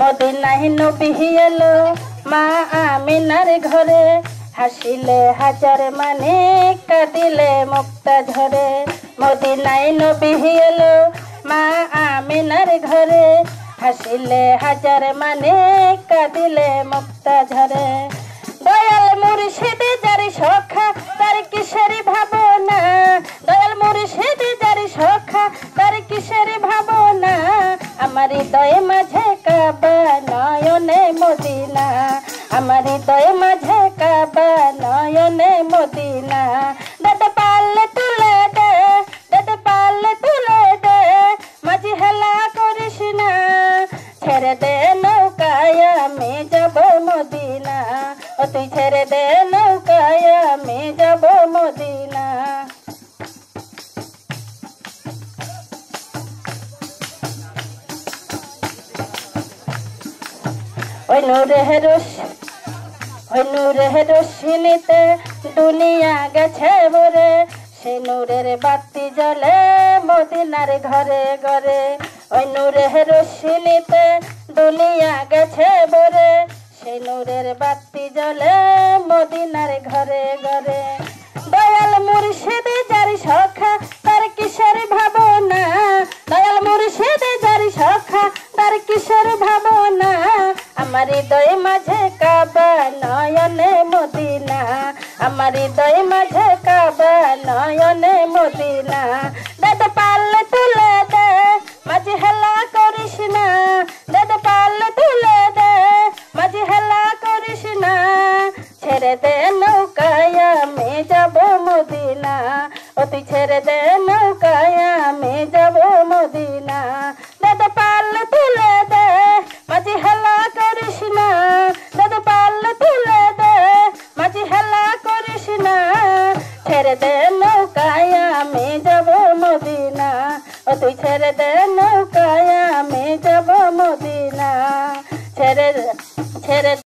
মদিনায় নবী এলো মা আমিনার ঘরে হাসিলে হাজার মানে কাঁদিলে মুক্তা ঝরে মদিনায় নবী এলো মা আমিনার ঘরে হাসিলে হাজার মানে কাঁদিলে মুক্তা ঝরে দয়াল মুর্শিদ যার সখা তার কিসের ভাবনা দয়াল মুর্শিদ যার সখা তার কিসের ভাবনা আমার হৃদয় মাঝে কাবা নয়নে মদিনা আমার হৃদয় মাঝে কাবা নয়নে মদিনা দাদা পাল্লে তুলে দে দাদা পাল্লে তুলে দে মাঝি হেলা করিস না ছেড়ে দে নৌকায় আমি যাব মদিনা ও তুই ছেড়ে দে নৌকায় আমি যাব মদিনা ওই নূরের রশ্মিতে দুনিয়া গেছে ভরে সে নূরের বাতি জ্বলে মদিনার ঘরে ঘরে ওই নূরের রশ্মিতে দুনিয়া গেছে ভরে সে নূরের বাতি জ্বলে মদিনার ঘরে ঘরে দয়াল মুর্শিদ যার সখা তার কিসের ভাবনা দয়াল মুর্শিদ যার সখা তার কিসের ভাবনা আমার হৃদয় মাঝে কাবা নয়নে মদিনা আমার হৃদয় মাঝে কাবা নয়নে মদিনা দাদা পাল্লে তুলে দে মাঝি হেলা করিস না দাদা পাল্লে তুলে দে মাঝি হেলা করিস না ছেড়ে দে নৌকায় আমি যাব মদিনা ও তুই ছেড়ে দে নৌকায় আমি যাব মদিনা দাদা পাল্লে তুলে দে মাঝি হেলা করিস না দাদা পাল্লে তুলে দে মাঝি হেলা করিস না ছেড়ে দে নৌকায় আমি যাব মদিনা ও তুই ছেড়ে দে নৌকায় আমি যাব মদিনা ছেড়ে ছেড়ে